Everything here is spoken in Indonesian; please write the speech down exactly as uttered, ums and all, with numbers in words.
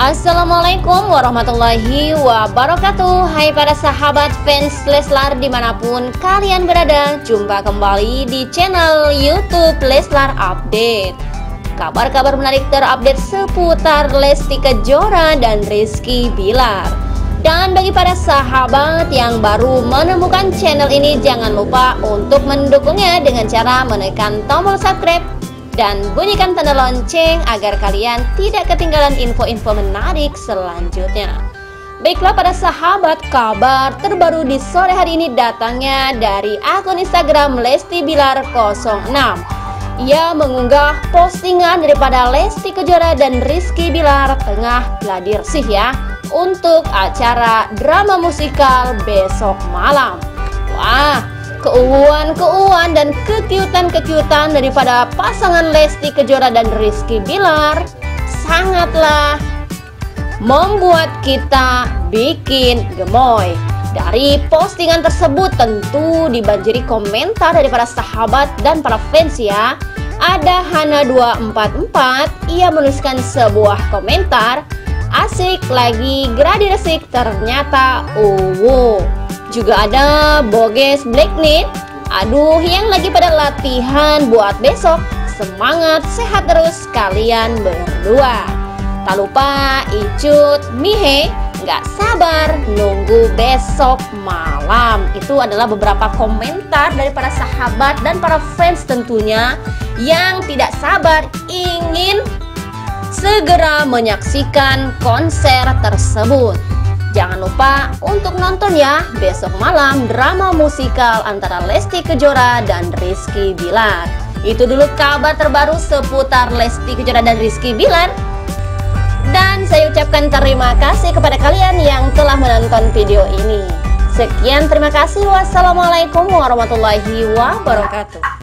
Assalamualaikum warahmatullahi wabarakatuh. Hai para sahabat fans Leslar dimanapun kalian berada, jumpa kembali di channel YouTube Leslar Update. Kabar-kabar menarik terupdate seputar Lesti Kejora dan Rizky Bilar. Dan bagi para sahabat yang baru menemukan channel ini, jangan lupa untuk mendukungnya dengan cara menekan tombol subscribe dan bunyikan tanda lonceng agar kalian tidak ketinggalan info-info menarik selanjutnya. Baiklah para sahabat, kabar terbaru di sore hari ini datangnya dari akun Instagram Lesti Bilar nol enam. Ia mengunggah postingan daripada Lesti Kejora dan Rizky Bilar tengah gladi bersih ya untuk acara drama musikal besok malam. Wah, keuuan-keuuan dan kekiutan-kekiutan daripada pasangan Lesti Kejora dan Rizky Bilar sangatlah membuat kita bikin gemoy. Dari postingan tersebut tentu dibanjiri komentar dari para sahabat dan para fans ya. Ada Hana dua empat empat, ia menuliskan sebuah komentar, asik lagi gladi resik ternyata uwu. Juga ada Boges Blacknit, aduh yang lagi pada latihan buat besok, semangat sehat terus kalian berdua. Tak lupa Icut Mihe, nggak sabar nunggu besok malam. Itu adalah beberapa komentar dari para sahabat dan para fans tentunya yang tidak sabar ingin segera menyaksikan konser tersebut. Jangan lupa untuk nonton ya besok malam drama musikal antara Lesti Kejora dan Rizky Bilar. Itu dulu kabar terbaru seputar Lesti Kejora dan Rizky Bilar. Dan saya ucapkan terima kasih kepada kalian yang telah menonton video ini. Sekian, terima kasih. Wassalamualaikum warahmatullahi wabarakatuh.